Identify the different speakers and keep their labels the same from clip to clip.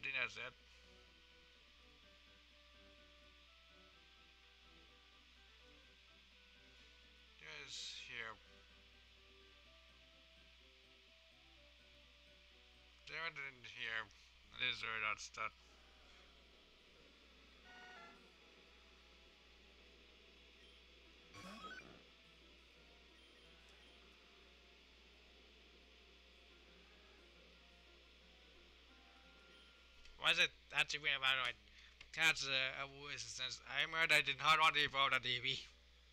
Speaker 1: think that's it. Just here. There it in here. It is where that's that. Why is it actually being about it? That's a voice since I remember I did not want to evolve that Eevee.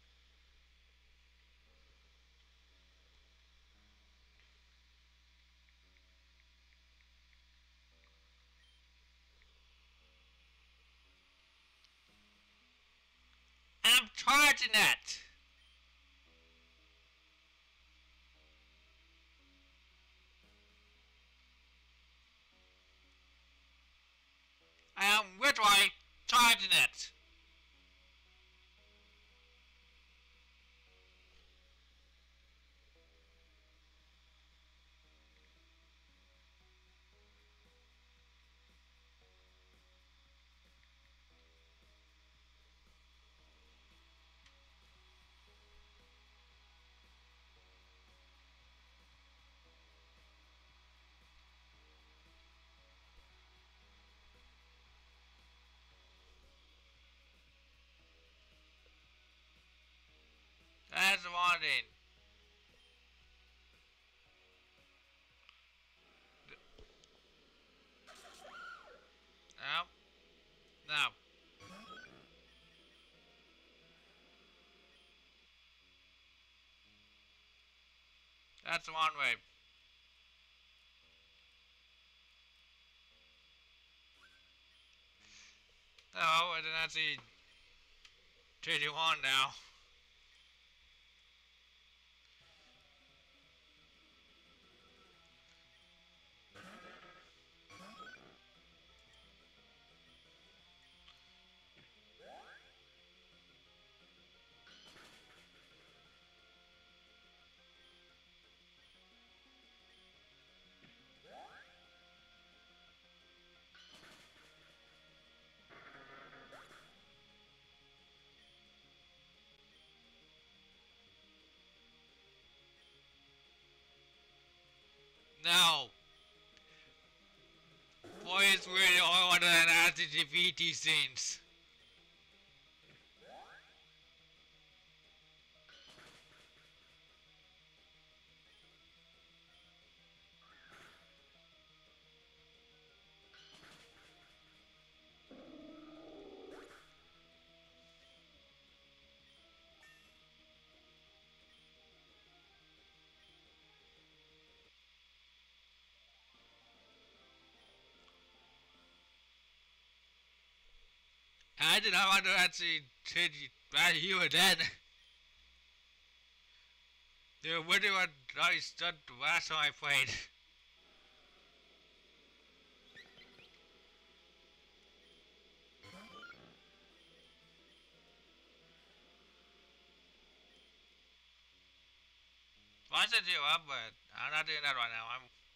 Speaker 1: I'm charging it! I am literally charging it! That's the one thing. No. No. That's the one way. No, and then that's the 21 now. No. Boy, it's really all one that has to defeat these things. I did not want to actually battle you again. Dude, what do I done the last time I played? Well, I said you up, but I'm not doing that right now.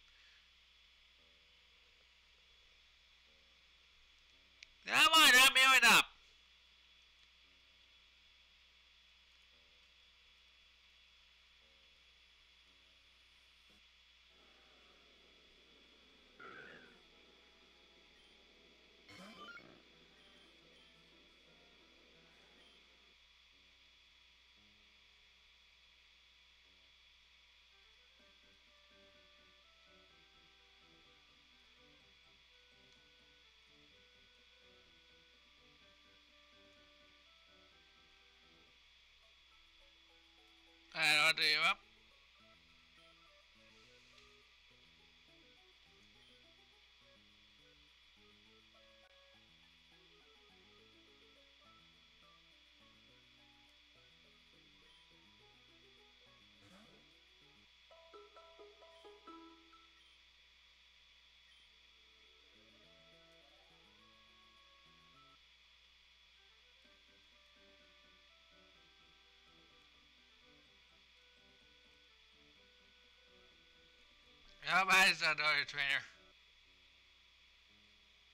Speaker 1: Never mind, I'm healing up. I'll do you up. How bad is that other trainer?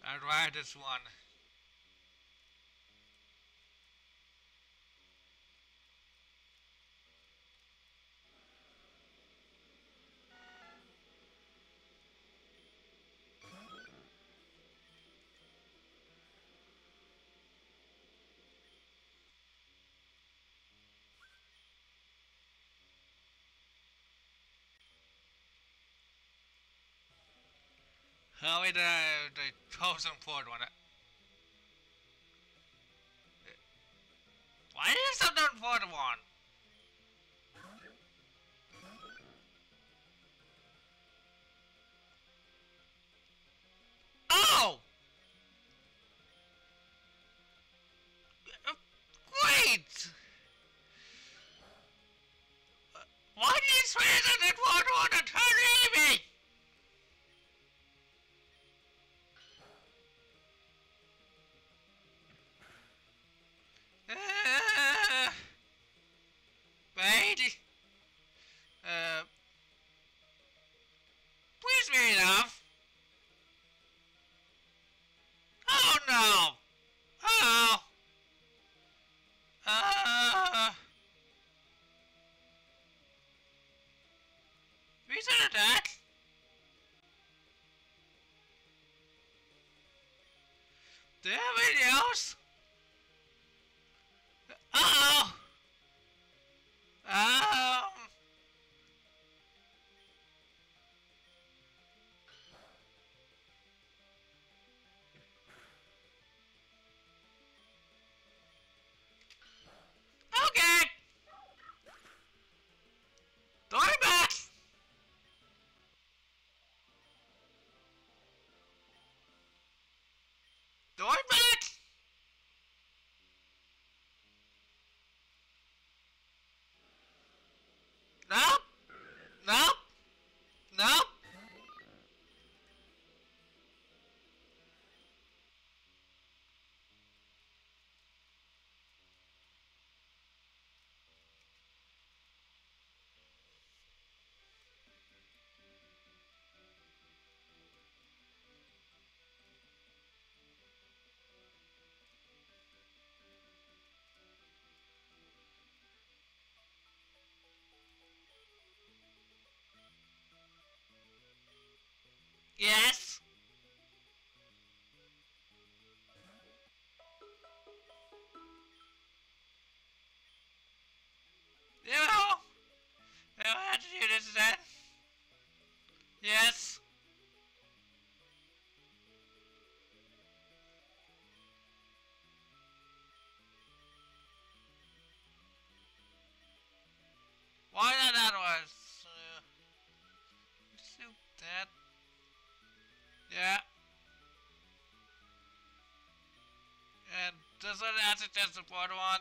Speaker 1: I'll try this one. How is the chosen port one? Why is that not for the one? Oh! Wait! Why did you say that it won't want to turn Eevee? Wait. Uh, please be enough. Oh no! Oh! Uh, Reason attack? Do you have anything else? Uh-oh! Um... Okay! Going back! Going back! Nope! Nope! Nope! Yes! No! I have to do this then. Yes! Why not that was? Let's do that. Yeah. And this one has to just support one.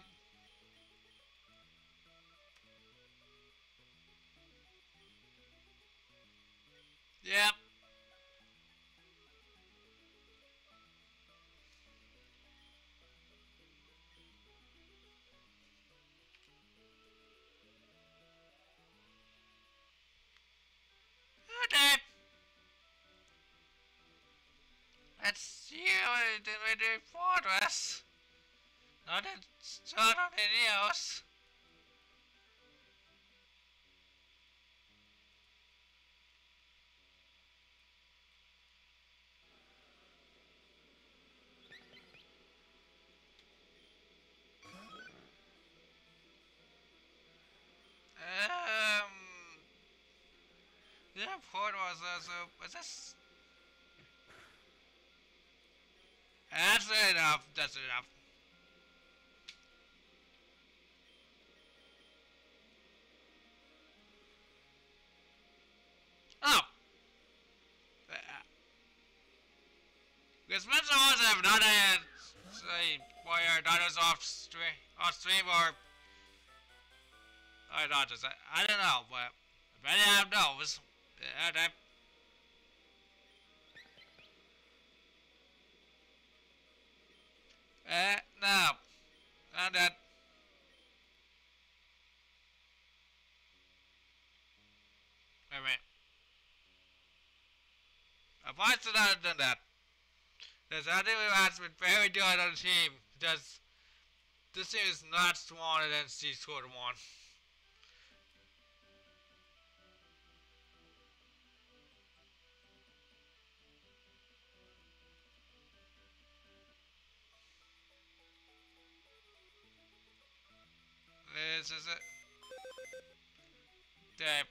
Speaker 1: Yep. Okay. Let's see what we do fortress. Not that start on any else. Um. Yeah, fortress. So what's this? That's enough. That's enough. Oh. Because Spencer also have not had say why our daughters off stream or not just I don't know, but if any of them knows, no, not that. Wait a minute. If I should not have done that, Yes, I think has been very good on the team. Because this team is not stronger than C squad 1. This is it. Damn.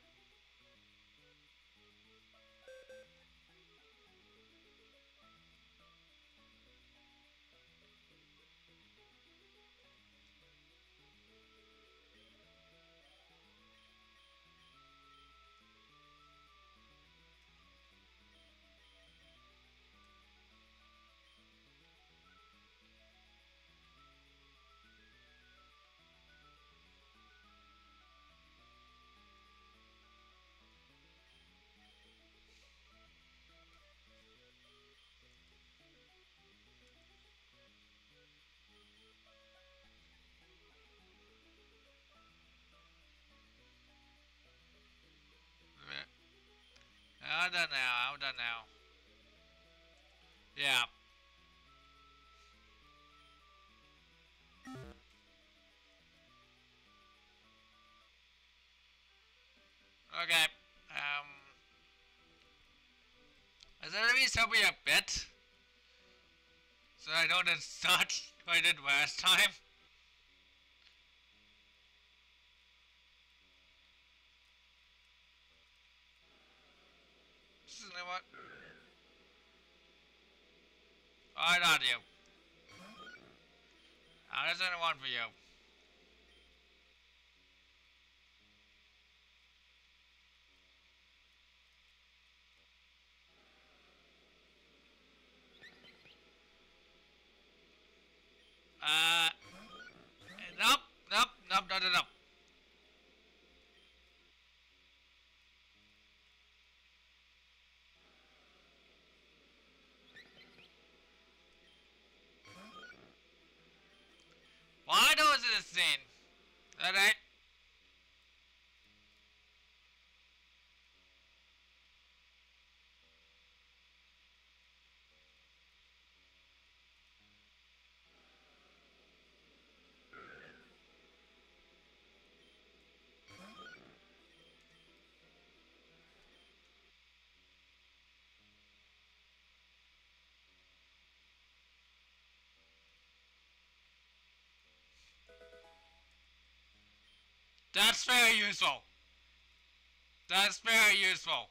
Speaker 1: I'm done now. I'm done now. Yeah. Okay. Is there any something a bit? So I know that's not what I did last time. This is what? I not you. There's only one for you. Uh, nope, nope, nope, nope, nope. Why do this scene? Alright. That's very useful. That's very useful.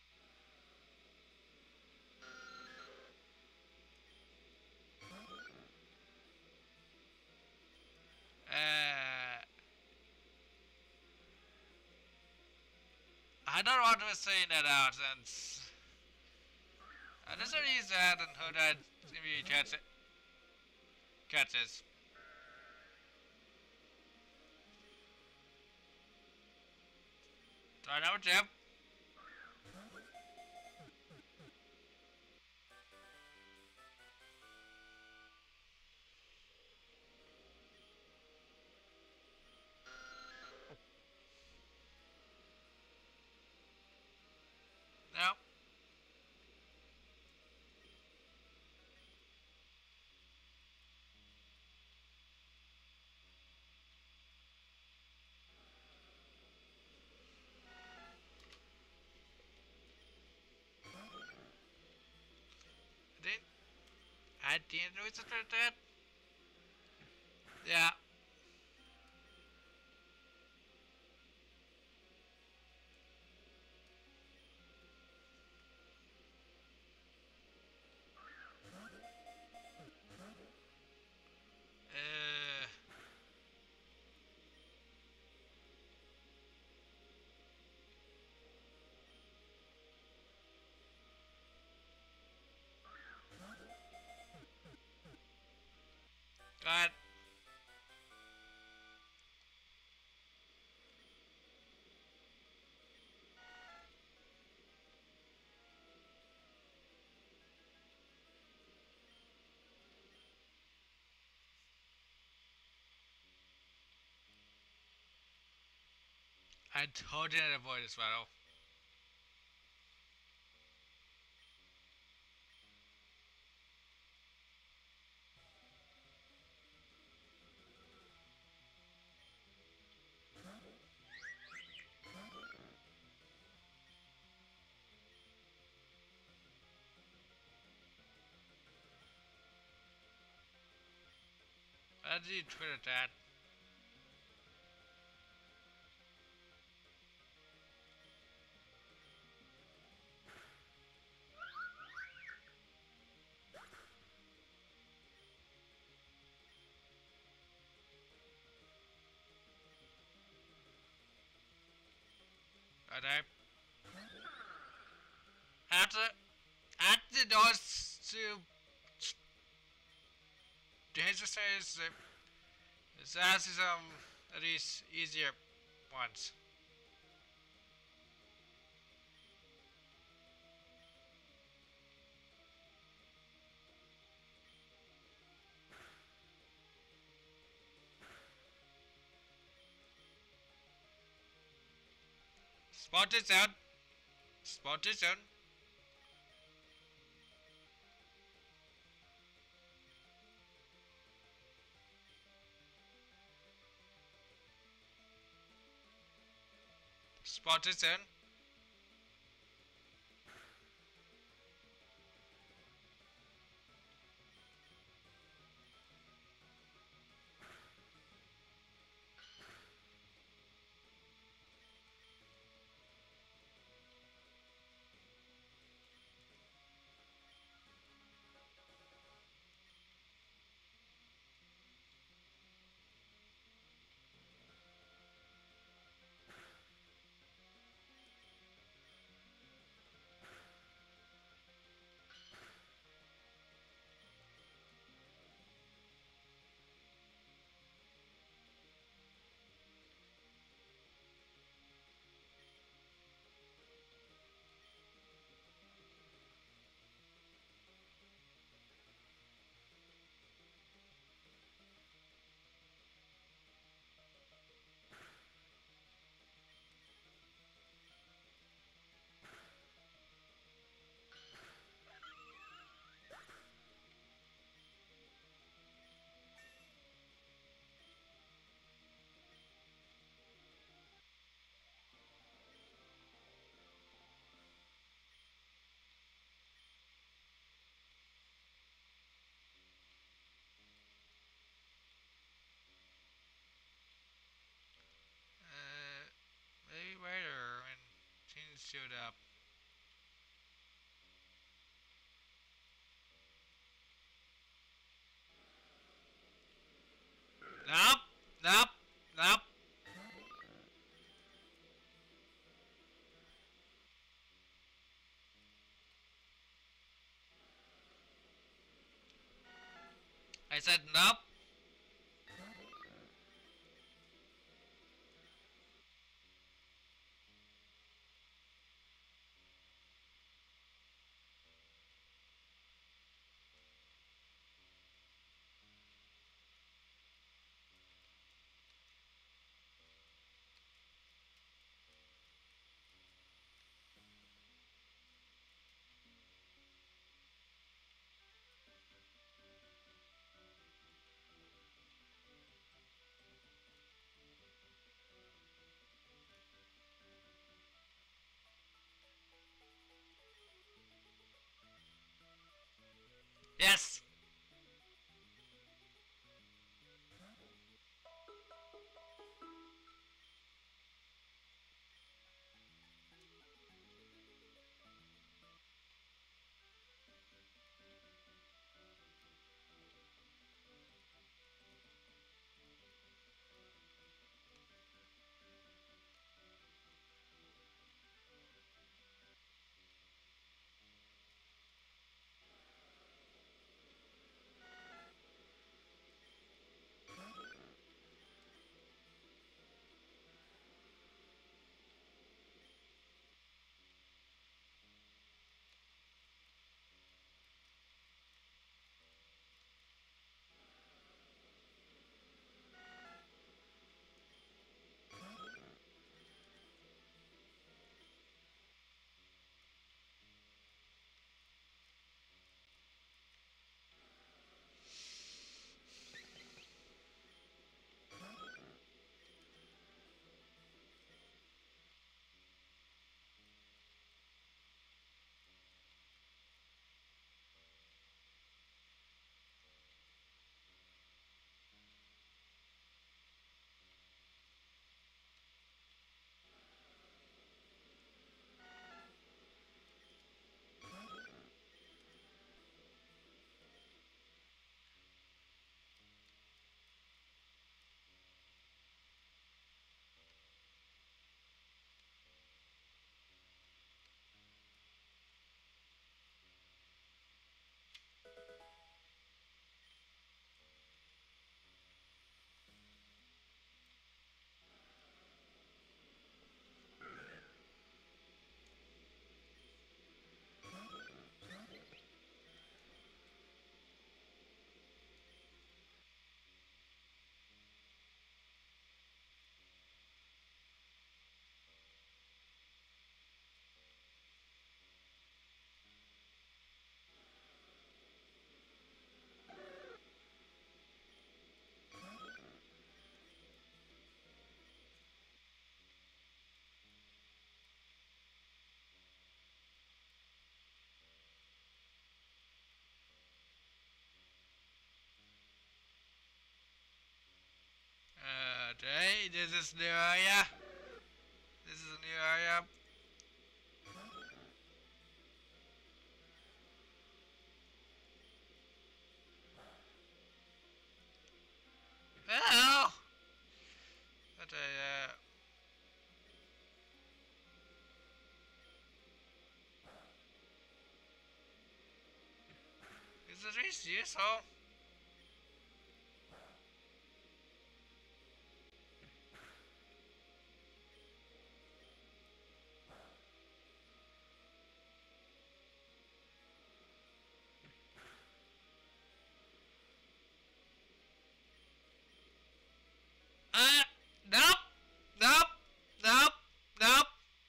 Speaker 1: I don't want to say that out since this is that and who that maybe catches. Try now, Jim. No. Did I didn't know it's that? Yeah. Uh, God. I totally didn't avoid this battle. How do you Twitter that? I have to those to the exercise is as these easier ones. Spotted zone. Spotted zone. Spotted zone. Maybe later when things showed up. Nope. Nope. Nope. I said nope. Yes. This is new area. This is a new area. Hello. But is it this useful? Uh, nope, nope, nope, nope.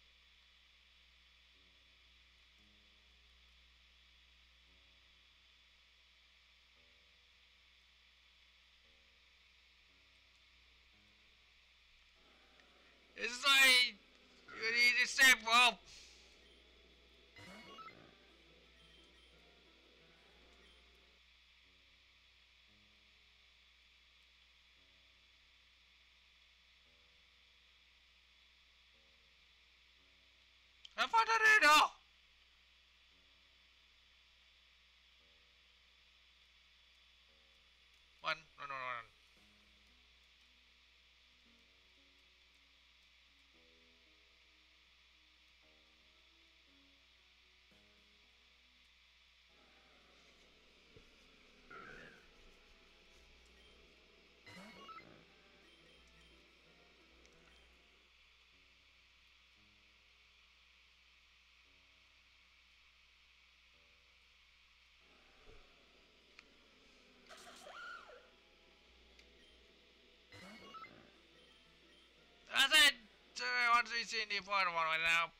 Speaker 1: It's like you need to step up. I'm for the needle. One, no, no, no. I said I want to see the photo one right now.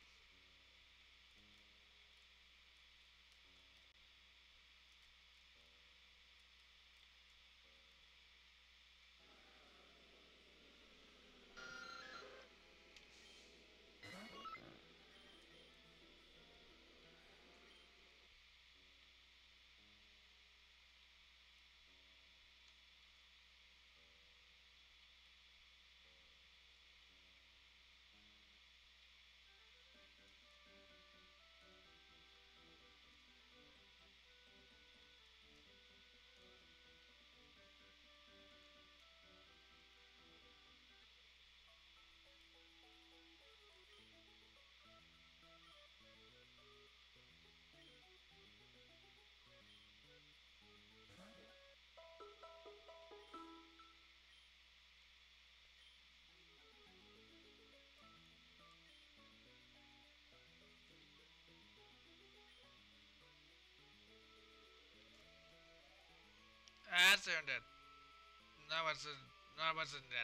Speaker 1: Answer that. No, wasn't that.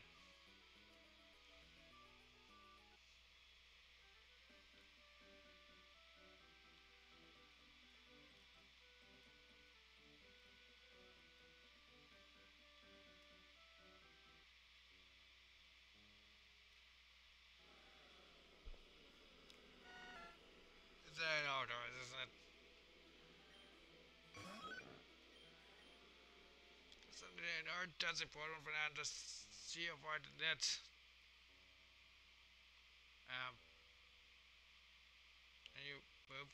Speaker 1: It's an order, isn't it? Something an art does important for that to see avoid that. Um, and you move.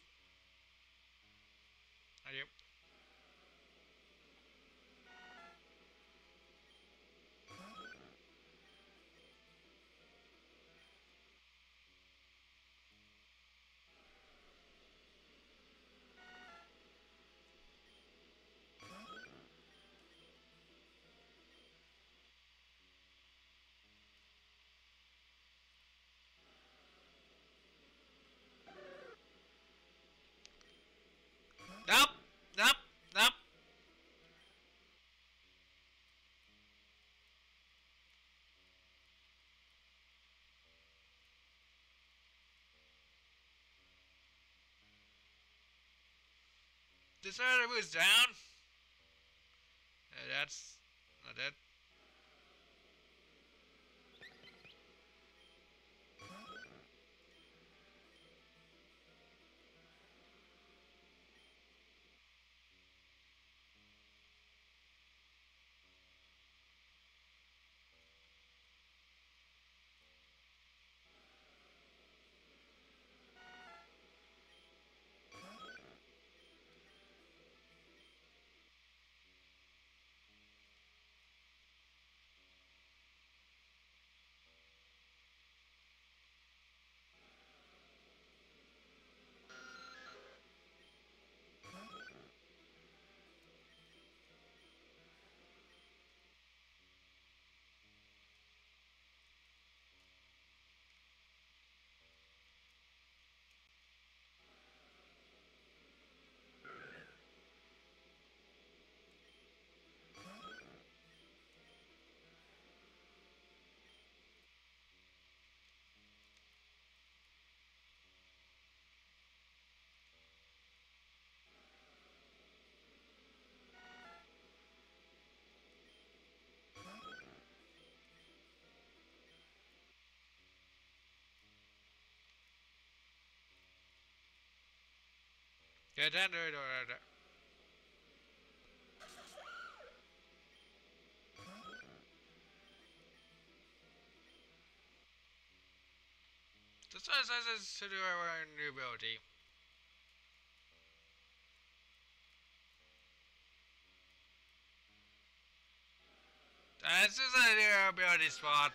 Speaker 1: And you. Nope, nope, nope. This area moves down. That's not it. This one says to do our new ability. This is a new ability spot.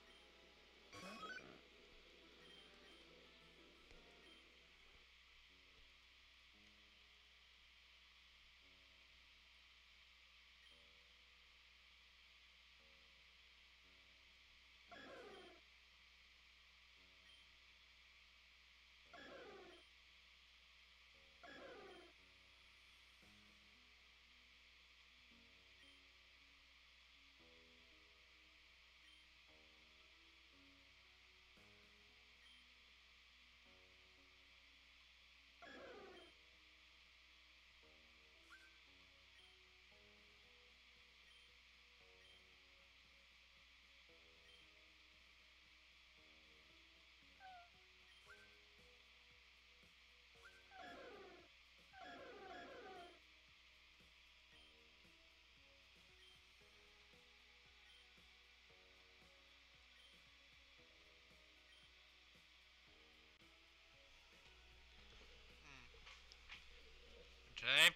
Speaker 1: Okay.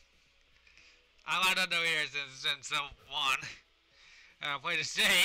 Speaker 1: I don't know here since someone play this game.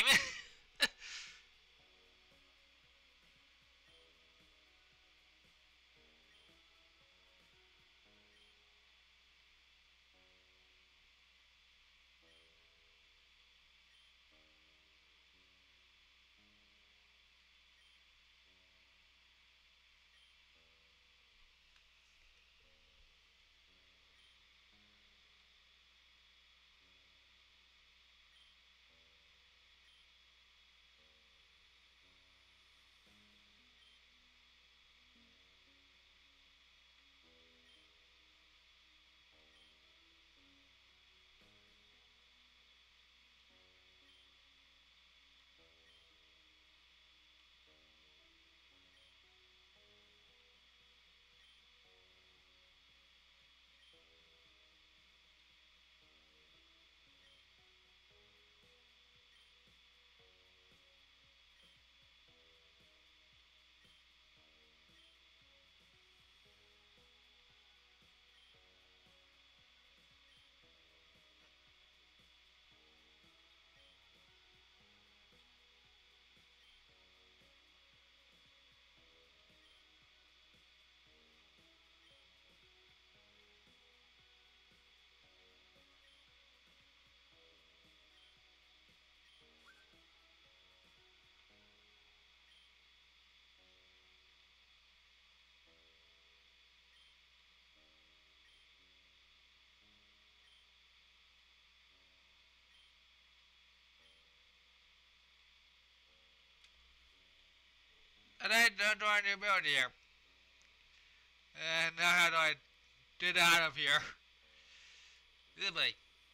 Speaker 1: And I don't know any ability here. And now how do I get out of here? Really?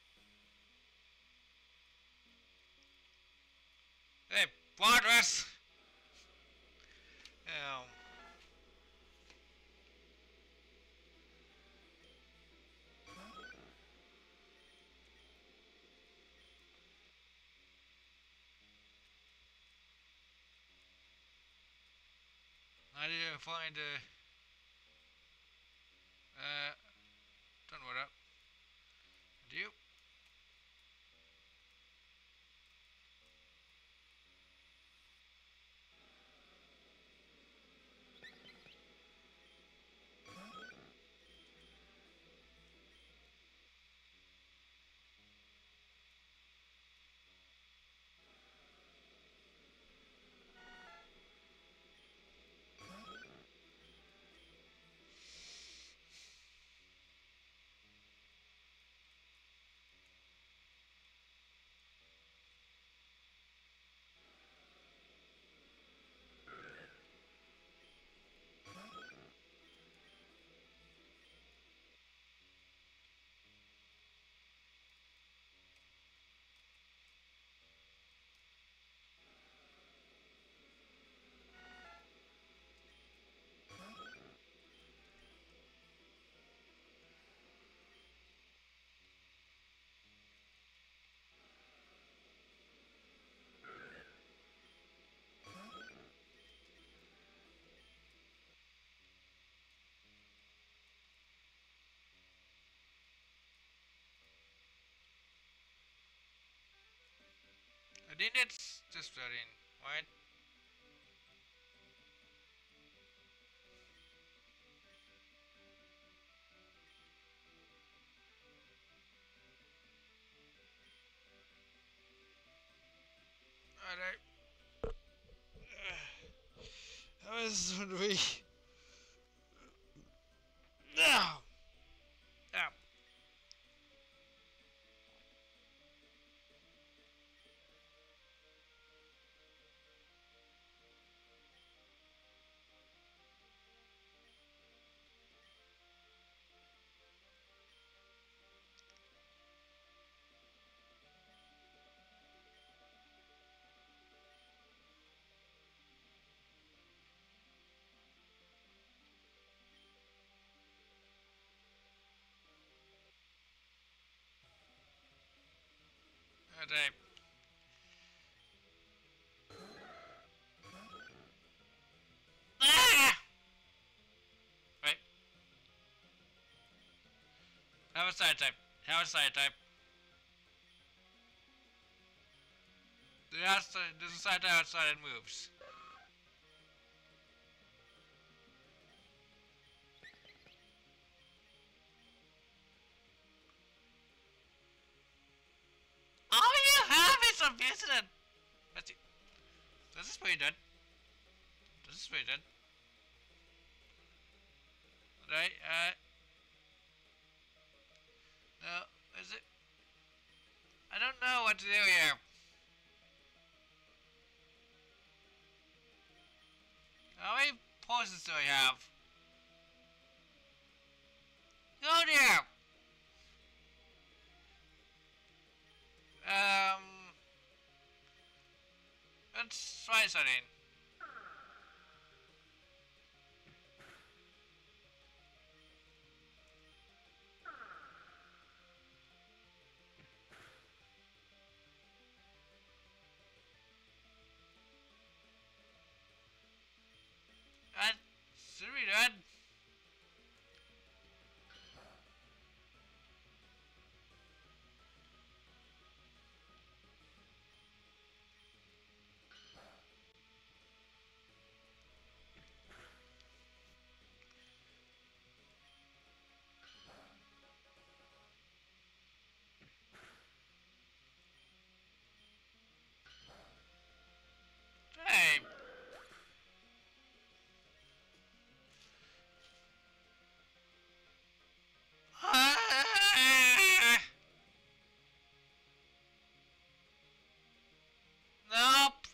Speaker 1: Hey, Fortress! Um, I need to find don't know what up. Do you? think it's just 13, right? Alright. How is when we... No! Yeah. Alright. Ah! Right. Have a side type. Have a side type. There's a side type outside and moves. All you have is a visitor. Let's see. This is pretty good. This is pretty good. Right, no, is it? I don't know what to do here. How many poisons do I have? Oh dear! Um, let's try something. Should we do it? Hey! Nope!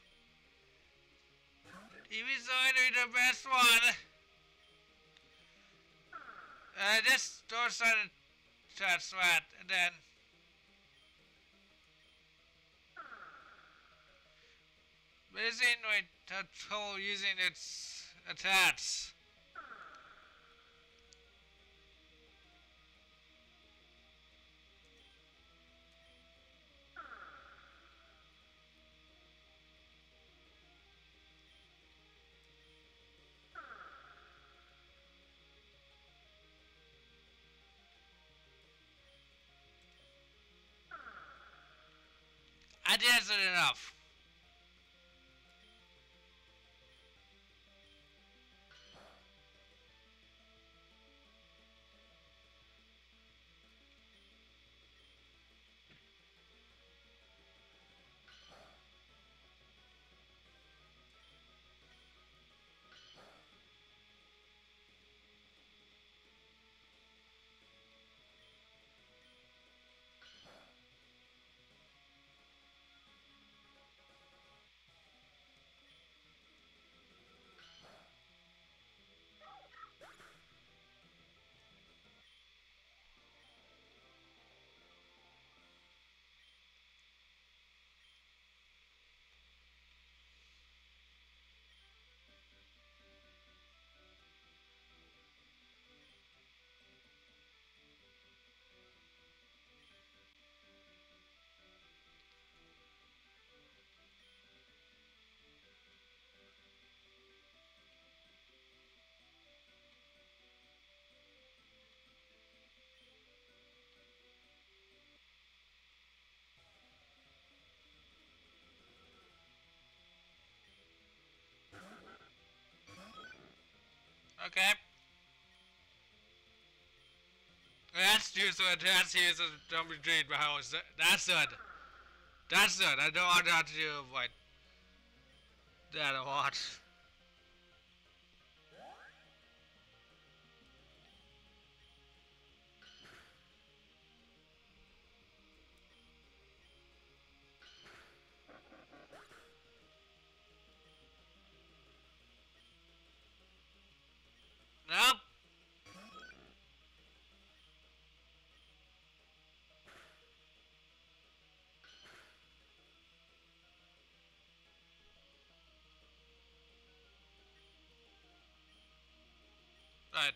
Speaker 1: Eevee's going to be the best one! Just don't start to sweat, and then... Busy with trouble using its attacks. I did it enough. Okay. That's used. That's used. Don't retreat my house. That's it. That's it. I don't want that to do what that I want. Nope. Right.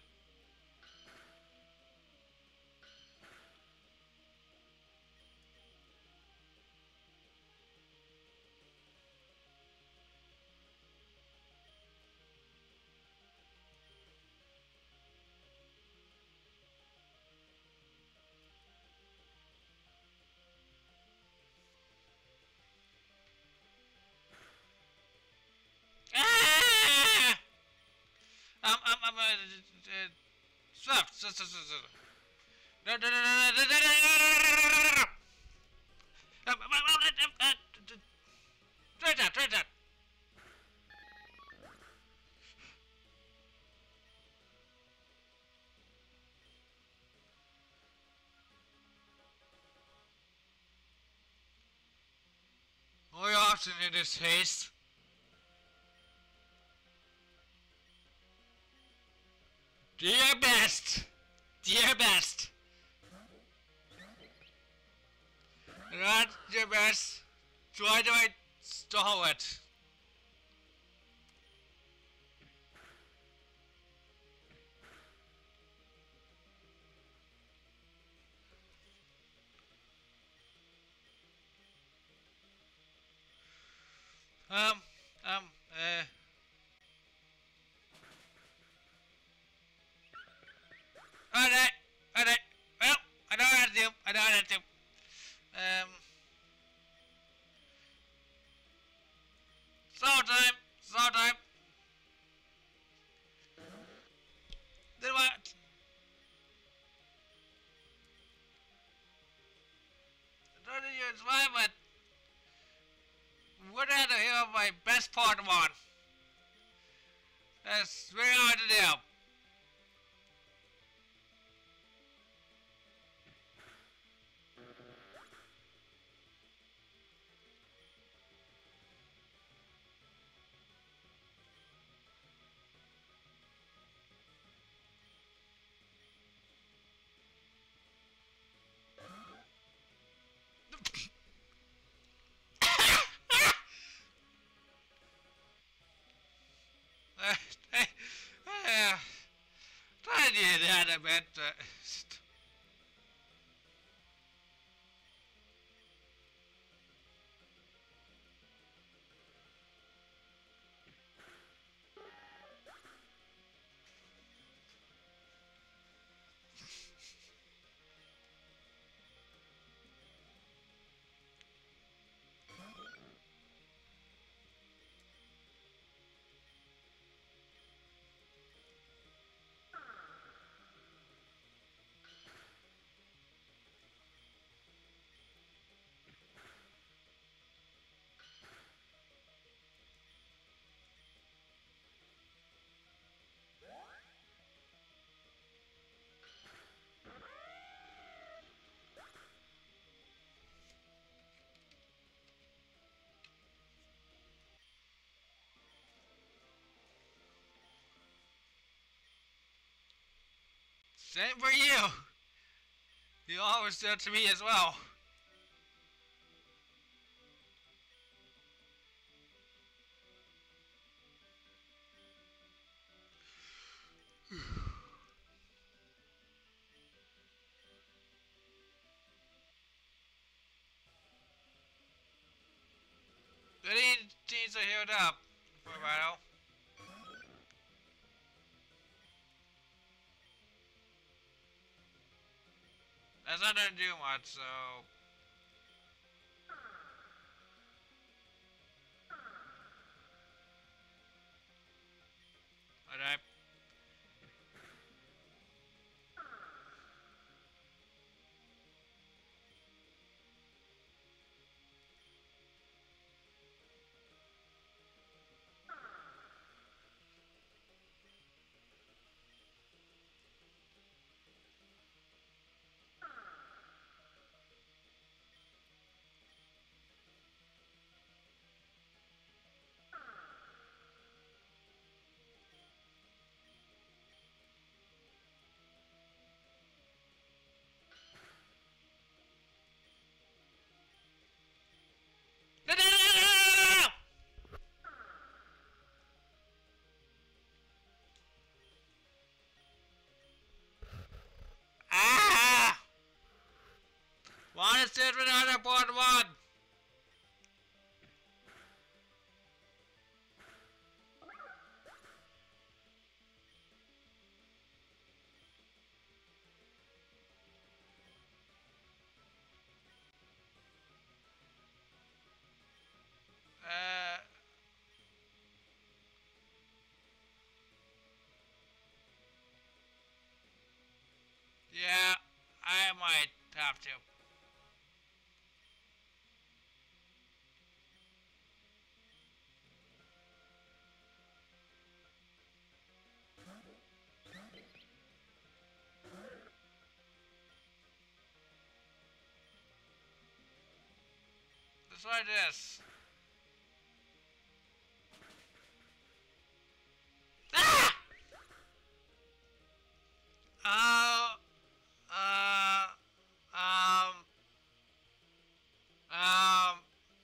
Speaker 1: Ah! Swift. No, no, no, no, no, no, no, no, no. Try that, try that. More often in this case. Do your best. Do your best. Not your best. Try to stall it. Um, um, uh. Alright, alright. Well, I know how to do. I know how to do. Um, slow time. Slow time. Then what? I don't use my, but what had to hear my best Pokemon? That's very hard to do. I did that a bit. Same for you. You always do it to me as well. But he needs to heal up for a while. That's not gonna do much, so. Alright. This is another part one. Yeah, I might have to. Let's try this. Ah! Uh, uh, um, um,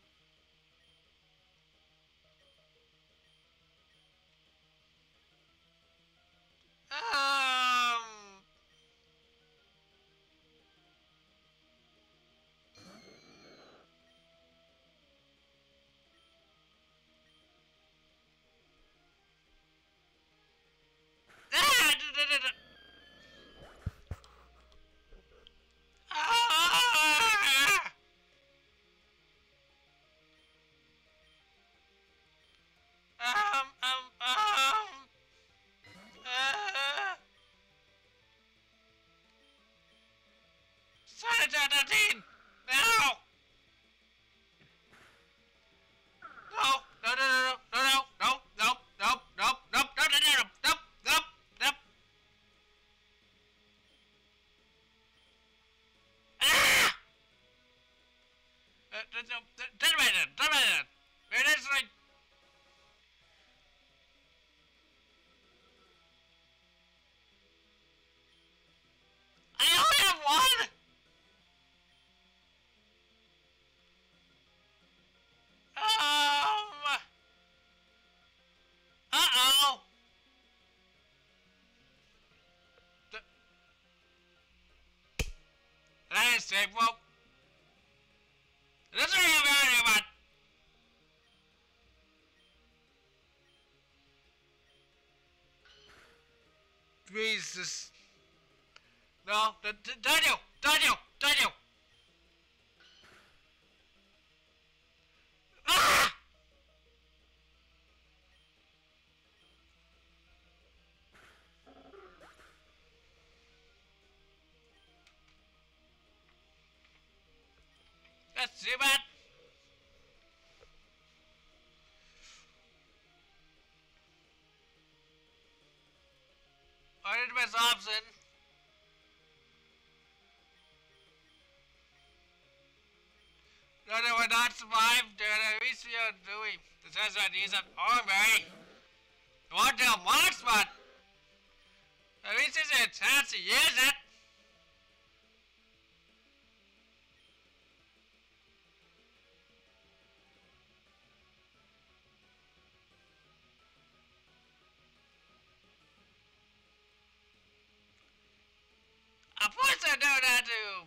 Speaker 1: um. Ah! Ah! Uh, Senator 13! No! No! No, no, no, no, no, no, no, no, no, no, no, no, no, no, no, no, no. Ah! Terminated! It is like... I only have one! Uh-oh! That is safe, well... This is really bad. Jesus. No, Daniel! Daniel! Daniel! Ah! That's too bad. I did miss option. No, they were not survived. At least we are doing. The says that he's an army. I want to marks, but at least there's a chance to use it. Of course I know that to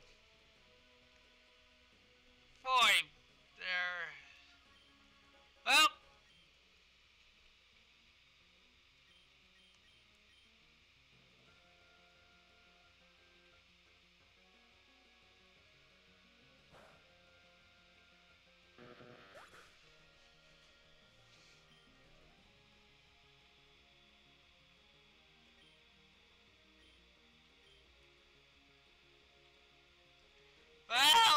Speaker 1: 5 there. Well, well,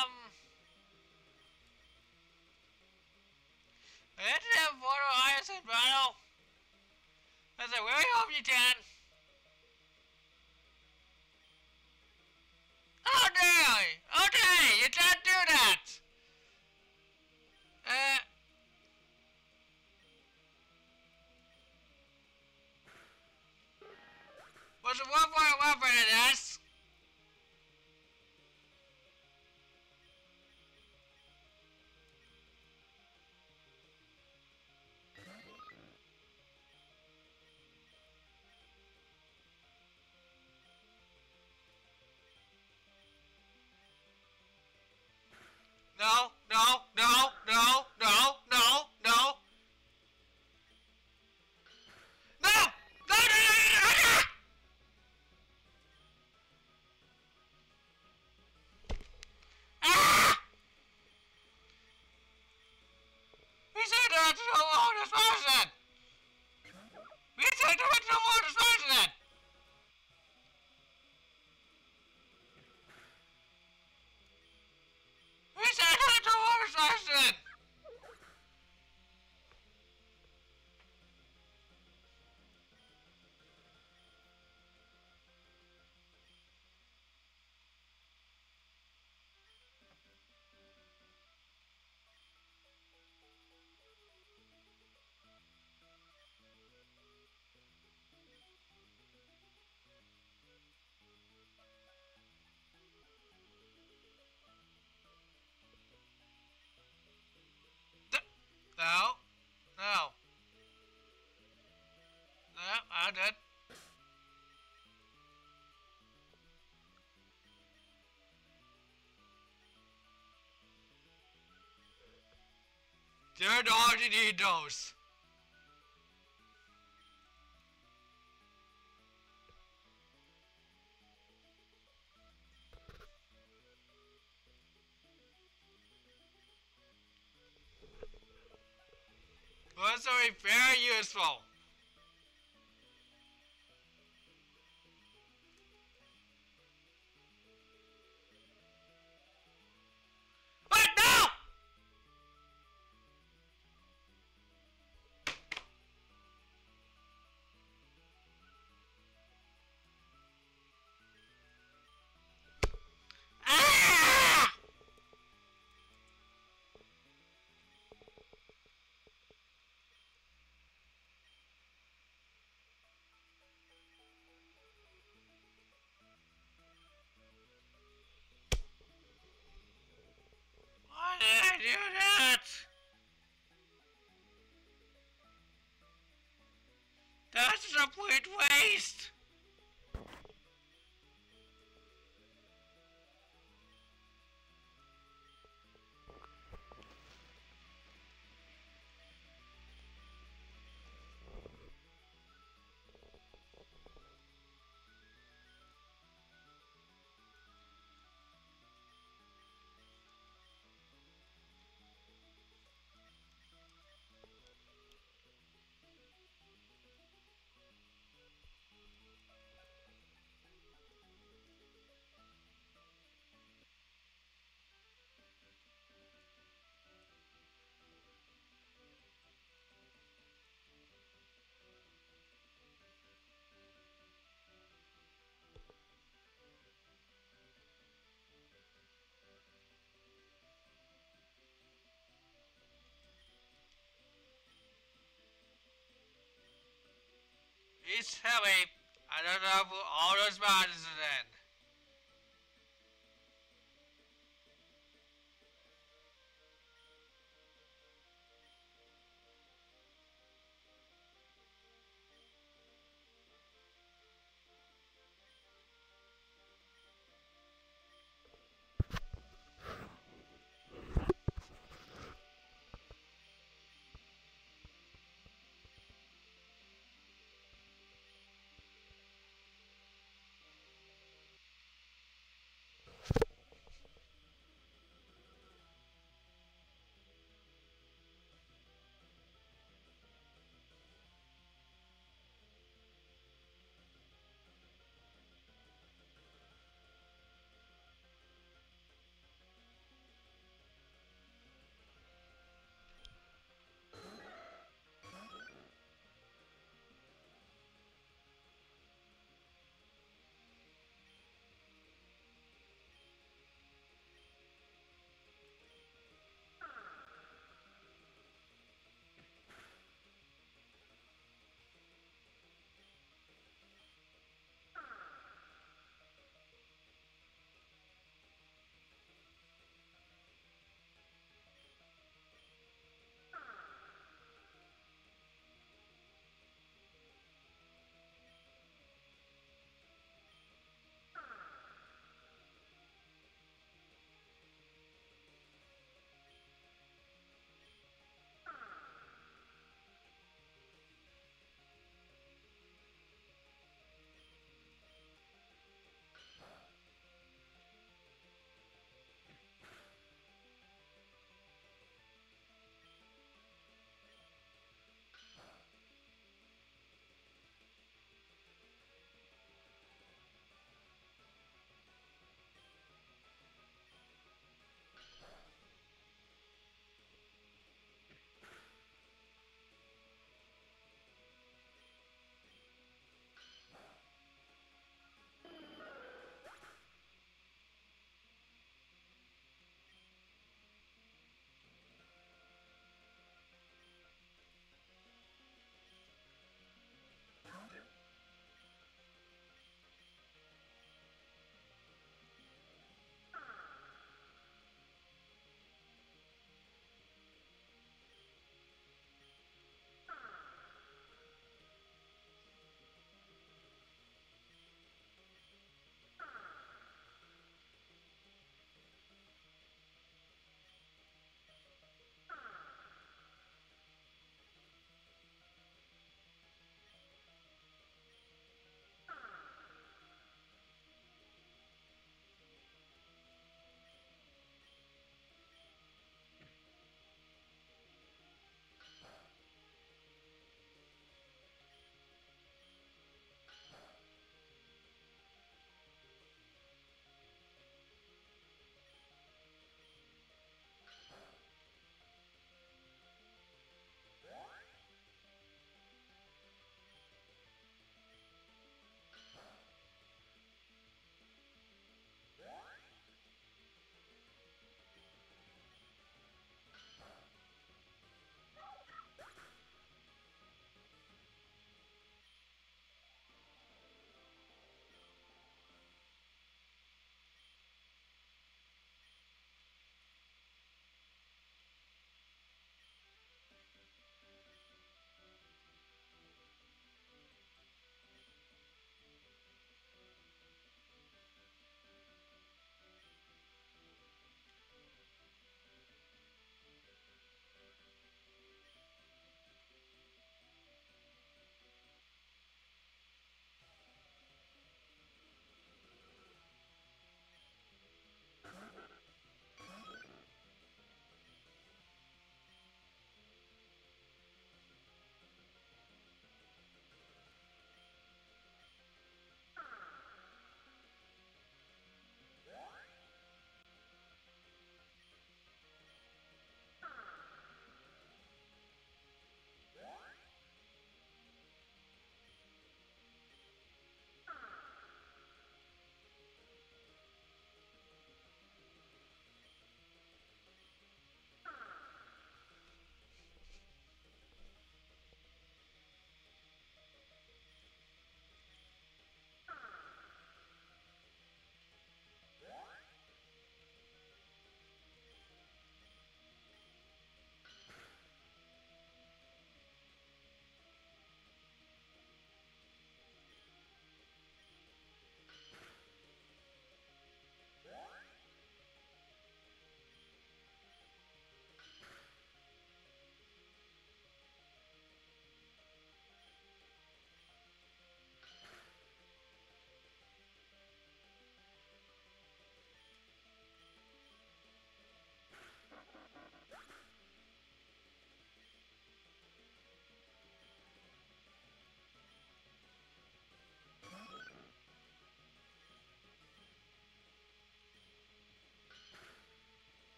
Speaker 1: I didn't have photo highest in battle. I said, really hope you can. Oh no! Okay, you can't do that! Uh, was it 1.1 for this? No, no, no, no, no, no, no. No! No, no, no, no, no! Ah! We said not to know all this person! We said not to know all this person! We said not to know all this person! No, no, no, I did. Third already knows. Also very useful. What? No! Ah! Why did I do that? That's a complete waste. It's heavy. I don't know who all those mountains are in.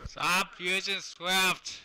Speaker 1: Stop using Swift.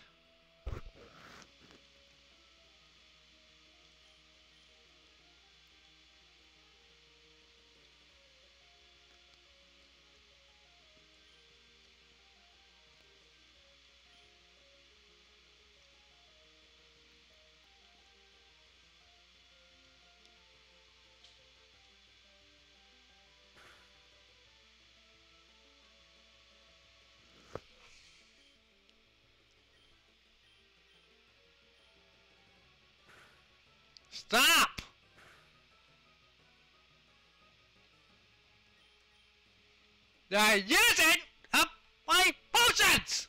Speaker 1: Stop! They're using up my potions!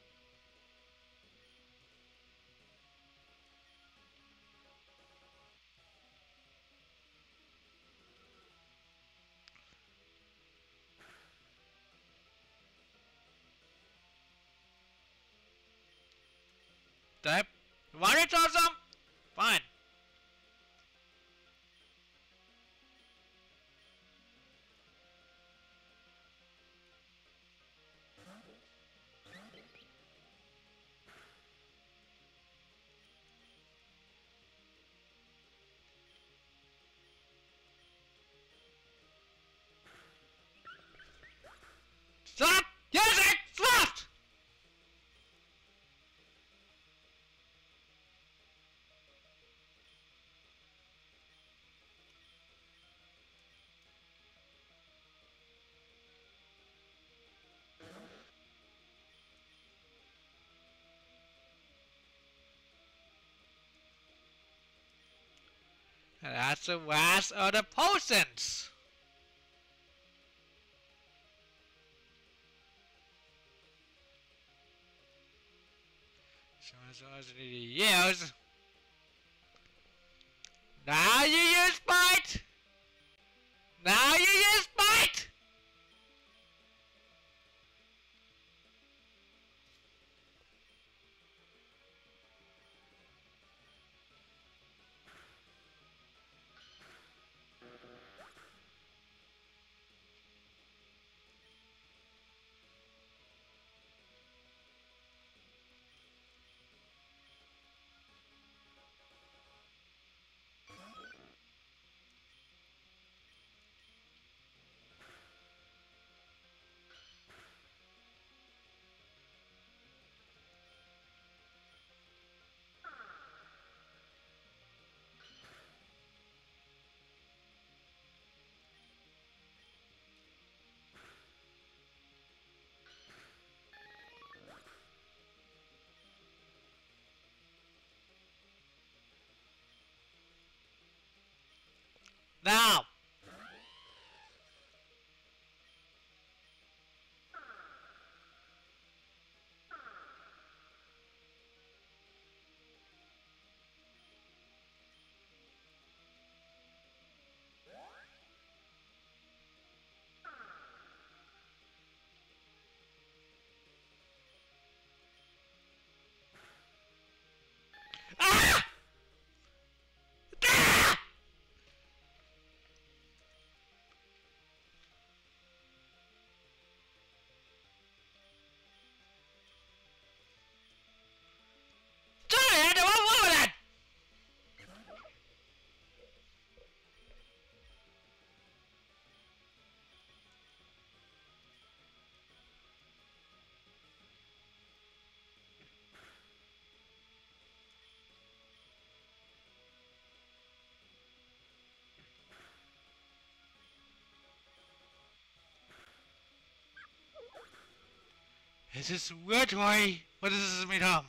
Speaker 1: Type. Want to try some? Fine. Stop using Swift! And that's the last of the potions. So I need to use. Now you use Bite! Now you use Bite! Now! Ah! Ah! Sorry, I don't want that! This is weird, why? What does this mean, Tom?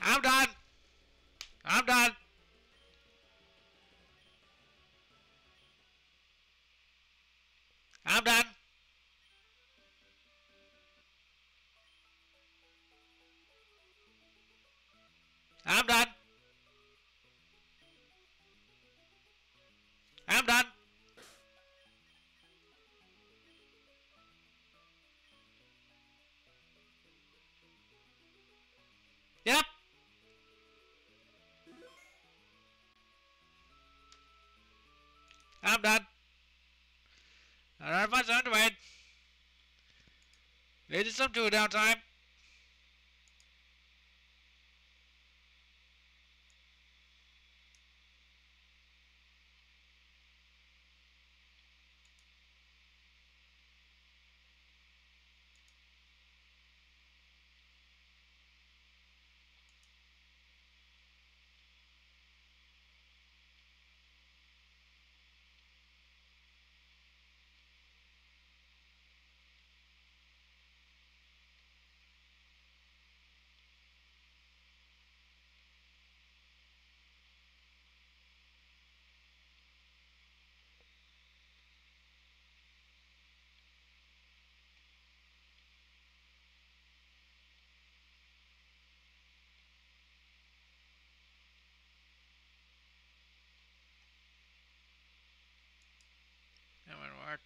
Speaker 1: I'm done. I'm done. I'm done. I'm done. I'm done. Yep. I'm done. Alright, my son, wait. Needed some two down time. That wouldn't work.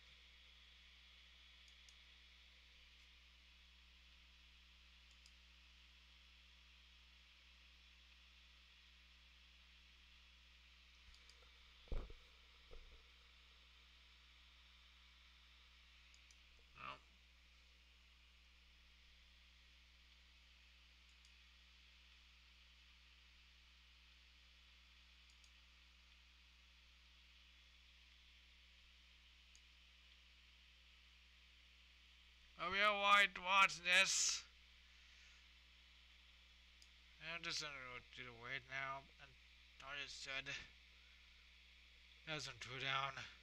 Speaker 1: No. Oh, yeah, white, watch this. I'm just gonna go to the wait now. And I just said, there's some two down.